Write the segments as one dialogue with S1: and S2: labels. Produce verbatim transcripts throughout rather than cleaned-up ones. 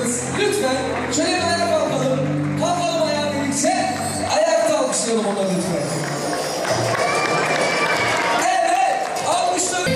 S1: mısınız? Lütfen şöyle bir ayağa kalkalım. Kalkalım ayağa birlikte. Ayakta alkışlayalım onları lütfen. Evet, alkışlayalım.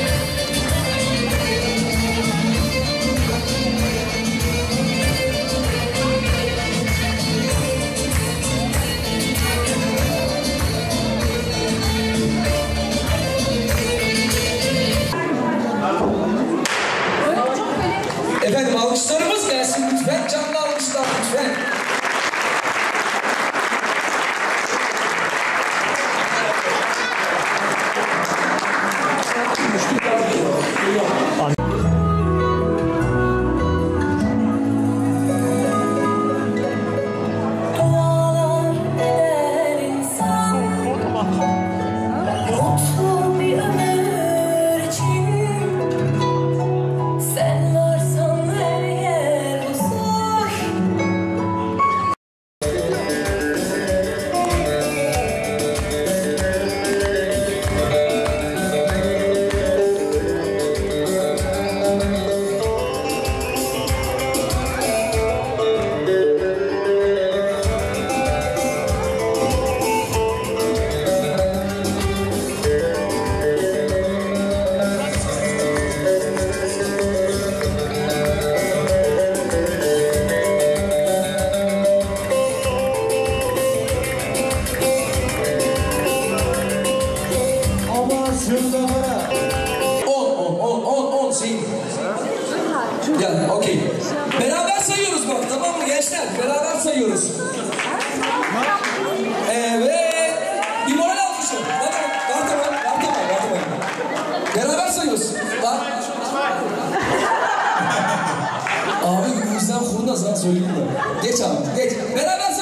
S1: Efendim alkışlarımız gelsin lütfen. Canlı alkışlar lütfen. Ya, okey. Beraber sayıyoruz bak, tamam mı gençler? Beraber sayıyoruz. Evet. Bir moral alkışı. Var tamam, var tamam, var tamam, var tamam. Beraber sayıyoruz. Var. Abi günümüzden kurnaz ha, söyleyeyim de. Geç abi, geç. Beraber